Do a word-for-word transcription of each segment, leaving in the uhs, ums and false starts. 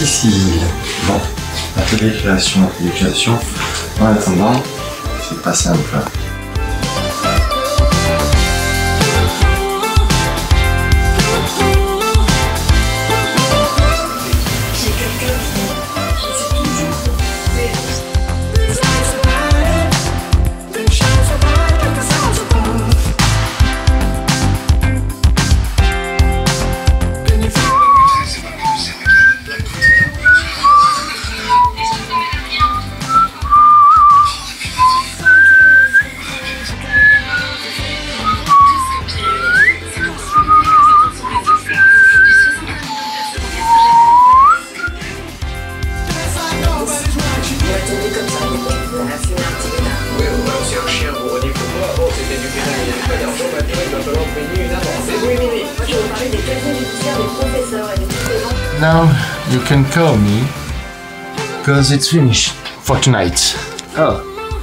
difficile. Bon, atelier création, atelier création. En attendant, c'est pas simple. Now you can call me because it's finished for tonight. Oh.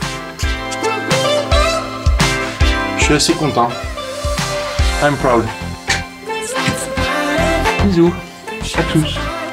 Je suis assez content. I'm proud. Bisous à tous.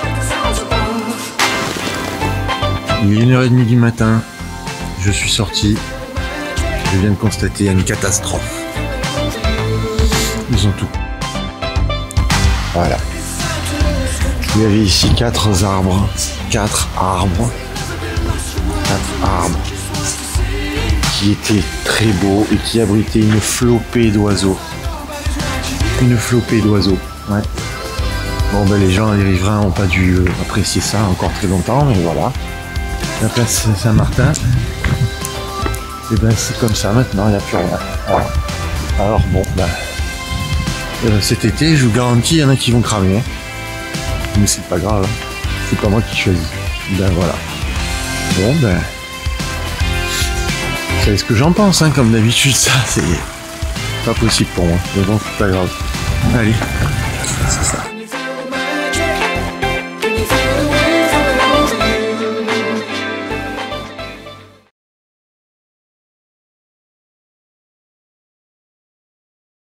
Il est une heure trente du matin. Je suis sorti. Je viens de constater une catastrophe. Ils ont tout. Voilà. Il y avait ici quatre arbres, quatre arbres, quatre arbres qui étaient très beaux et qui abritaient une flopée d'oiseaux. Une flopée d'oiseaux, ouais. Bon ben les gens, les riverains n'ont pas dû apprécier ça encore très longtemps, mais voilà. La place Saint-Martin, et ben c'est comme ça maintenant, il n'y a plus rien. Voilà. Alors bon, ben, euh, cet été, je vous garantis, il y en a qui vont cramer. Hein. Mais c'est pas grave, c'est pas moi qui choisis. Ben voilà. Bon ben, vous savez ce que j'en pense, hein, comme d'habitude, ça c'est pas possible pour moi. Mais bon, c'est pas grave. Allez, c'est ça.